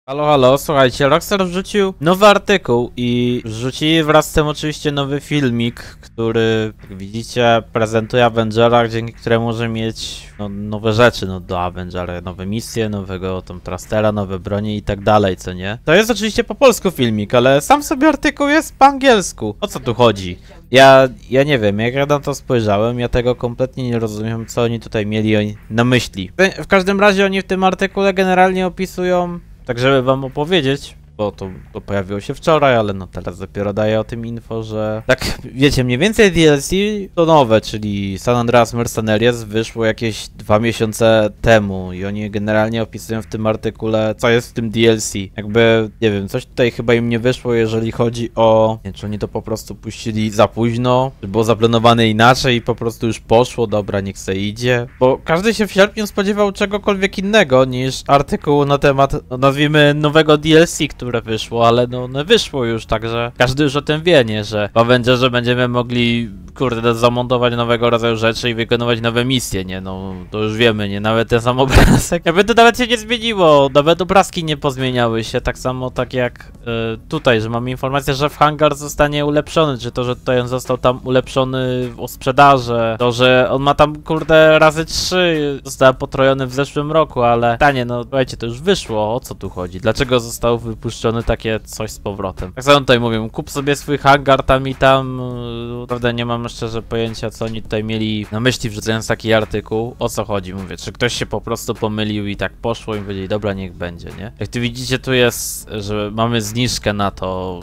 Halo, halo, słuchajcie, Rockstar wrzucił nowy artykuł i wrzucili wraz z tym oczywiście nowy filmik, który, jak widzicie, prezentuje Avengera, dzięki któremu może mieć nowe rzeczy do Avengera, nowe misje, nowego tam trastera, nowe bronie i tak dalej, co nie? To jest oczywiście po polsku filmik, ale sam sobie artykuł jest po angielsku. O co tu chodzi? Ja nie wiem, jak ja na to spojrzałem, ja tego kompletnie nie rozumiem, co oni tutaj mieli na myśli. W każdym razie oni w tym artykule generalnie opisują, tak żeby wam opowiedzieć, bo to pojawiło się wczoraj, ale no teraz dopiero daję o tym info, że tak wiecie, mniej więcej DLC to nowe, czyli San Andreas Mercenaries wyszło jakieś 2 miesiące temu i oni generalnie opisują w tym artykule, co jest w tym DLC. Jakby, nie wiem, coś tutaj chyba im nie wyszło, jeżeli chodzi o... Nie wiem, czy oni to po prostu puścili za późno, czy było zaplanowane inaczej i po prostu już poszło, dobra, niech se idzie. Bo każdy się w sierpniu spodziewał czegokolwiek innego niż artykuł na temat, nazwijmy, nowego DLC, które wyszło, ale no wyszło już, także każdy już o tym wie, nie, że w Avengerze będziemy mogli, kurde, zamontować nowego rodzaju rzeczy i wykonywać nowe misje, nie, no to już wiemy, nie, nawet ten sam obrazek, jakby to nawet się nie zmieniło, nawet obrazki nie pozmieniały się, tak samo tak jak tutaj, że mamy informację, że w hangar zostanie ulepszony, czy to, że tutaj on został tam ulepszony o sprzedaży, to, że on ma tam, kurde, razy 3, został potrojony w zeszłym roku, ale pytanie, no słuchajcie, to już wyszło, o co tu chodzi, dlaczego został wypuszczony takie coś z powrotem. Tak samo tutaj mówię, kup sobie swój hangar tam i tam, naprawdę nie mam szczerze pojęcia, co oni tutaj mieli na myśli, wrzucając taki artykuł, o co chodzi, mówię, czy ktoś się po prostu pomylił i tak poszło i powiedzieli, dobra, niech będzie, nie? Jak tu widzicie, tu jest, że mamy zniżkę na to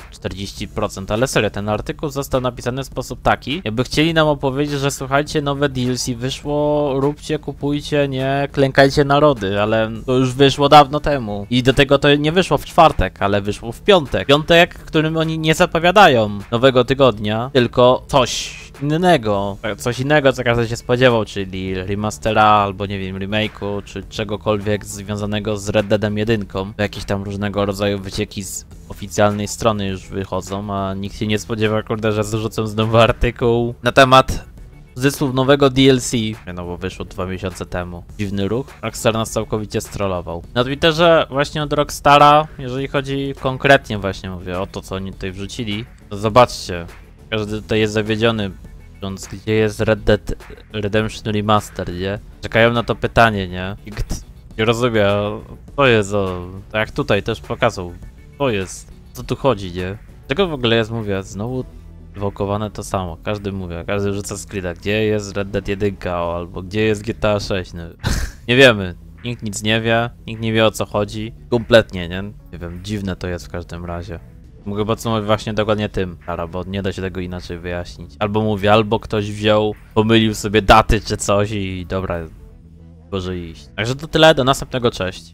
40%, ale serio, ten artykuł został napisany w sposób taki, jakby chcieli nam opowiedzieć, że słuchajcie, nowe DLC wyszło, róbcie, kupujcie, nie klękajcie narody, ale to już wyszło dawno temu i do tego to nie wyszło w czwartek, ale wyszło w piątek. Piątek, którym oni nie zapowiadają nowego tygodnia, tylko coś innego, co każdy się spodziewał, czyli remastera, albo nie wiem, remake'u, czy czegokolwiek związanego z Red Deadem 1. Jakieś tam różnego rodzaju wycieki z oficjalnej strony już wychodzą, a nikt się nie spodziewa, kurde, że zrzucą znowu artykuł na temat zysków nowego DLC, no bo wyszło 2 miesiące temu. Dziwny ruch. Rockstar nas całkowicie strollował. Na Twitterze właśnie od Rockstara, jeżeli chodzi konkretnie właśnie, mówię o to, co oni tutaj wrzucili, to zobaczcie, każdy tutaj jest zawiedziony, gdzie jest Red Dead Redemption Remaster, nie? Czekają na to pytanie, nie? Nie rozumiem, co jest tak jak tutaj też pokazał, co jest, co tu chodzi, nie? Czego w ogóle jest, mówię, znowu ewokowane to samo, każdy rzuca screena, gdzie jest Red Dead 1 albo gdzie jest GTA 6, no. Nie wiemy, nikt nic nie wie, nikt nie wie o co chodzi, kompletnie, nie? Nie wiem, dziwne to jest w każdym razie. Mogę podsumować właśnie dokładnie tym, bo nie da się tego inaczej wyjaśnić. Albo mówię, albo ktoś wziął, pomylił sobie daty czy coś i dobra, może iść. Także to tyle, do następnego, cześć.